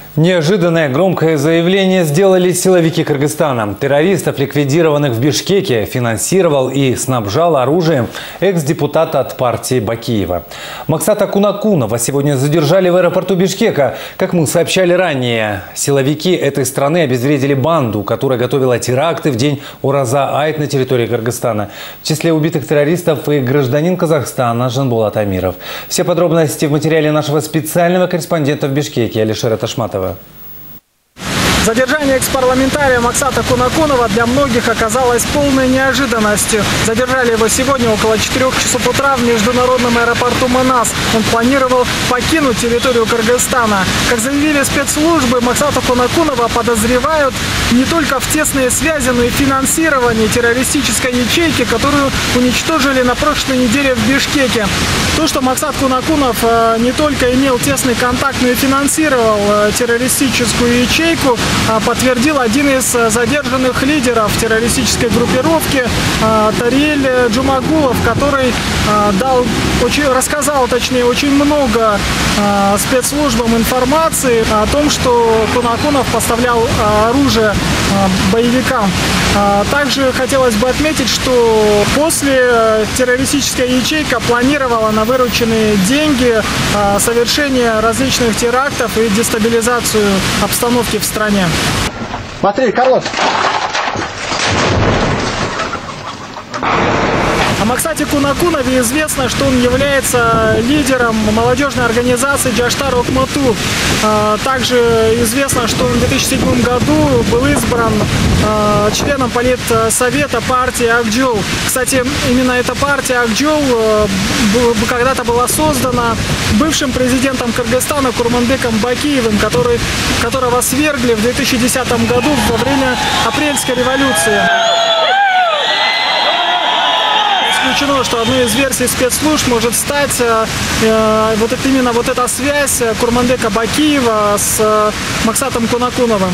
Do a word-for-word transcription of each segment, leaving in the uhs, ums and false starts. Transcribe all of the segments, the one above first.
Неожиданное громкое заявление сделали силовики Кыргызстана. Террористов, ликвидированных в Бишкеке, финансировал и снабжал оружием экс-депутата от партии Бакиева. Максата Кунакунова сегодня задержали в аэропорту Бишкека. Как мы сообщали ранее, силовики этой страны обезвредили банду, которая готовила теракты в день Ураза-Айт на территории Кыргызстана. В числе убитых террористов и гражданин Казахстана Жанболат Амиров. Все подробности в материале нашего специального корреспондента в Бишкеке Алишера Ташматова. Задержание экс-парламентария Максата Кунакунова для многих оказалось полной неожиданностью. Задержали его сегодня около четырёх часов утра в международном аэропорту Манас. Он планировал покинуть территорию Кыргызстана. Как заявили спецслужбы, Максата Кунакунова подозревают не только в тесные связи, но и финансировании террористической ячейки, которую уничтожили на прошлой неделе в Бишкеке. То, что Максат Кунакунов не только имел тесный контакт, но и финансировал террористическую ячейку, подтвердил один из задержанных лидеров террористической группировки Тариэль Джумагулов, который дал, очень, рассказал, точнее, очень много спецслужбам информации о том, что Кунакунов поставлял оружие боевикам. Также хотелось бы отметить, что после террористическая ячейка планировала на вырученные деньги совершение различных терактов и дестабилизацию обстановки в стране. Смотри, Карлос. О Максате Кунакунове известно, что он является лидером молодежной организации Джаштар Окмату. Также известно, что он в две тысячи седьмом году был избран членом политсовета партии Акджол. Кстати, именно эта партия Акджол когда-то была создана бывшим президентом Кыргызстана Курманбеком Бакиевым, который, которого свергли в две тысячи десятом году во время апрельской революции. Исключено, что одной из версий спецслужб может стать э, вот это, именно вот эта связь Курманбека Бакиева с э, Максатом Кунакуновым.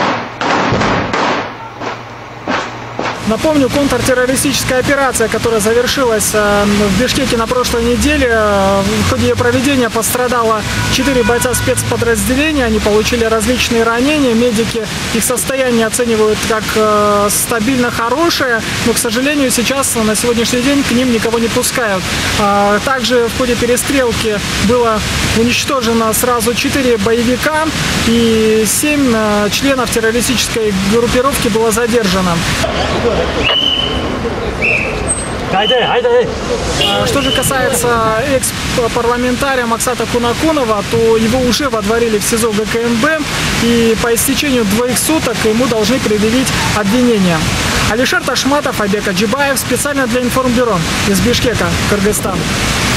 Напомню, контртеррористическая операция, которая завершилась в Бишкеке на прошлой неделе, в ходе ее проведения пострадало четыре бойца спецподразделения, они получили различные ранения, медики их состояние оценивают как стабильно хорошее, но, к сожалению, сейчас, на сегодняшний день, к ним никого не пускают. Также в ходе перестрелки было уничтожено сразу четыре боевика и семь членов террористической группировки было задержано. Что же касается экс-парламентария Максата Кунакунова, то его уже водворили в СИЗО ГКНБ, и по истечению двоих суток ему должны предъявить обвинение. Алишер Ташматов, Айбек Аджибаев, специально для Информбюро из Бишкека, Кыргызстан.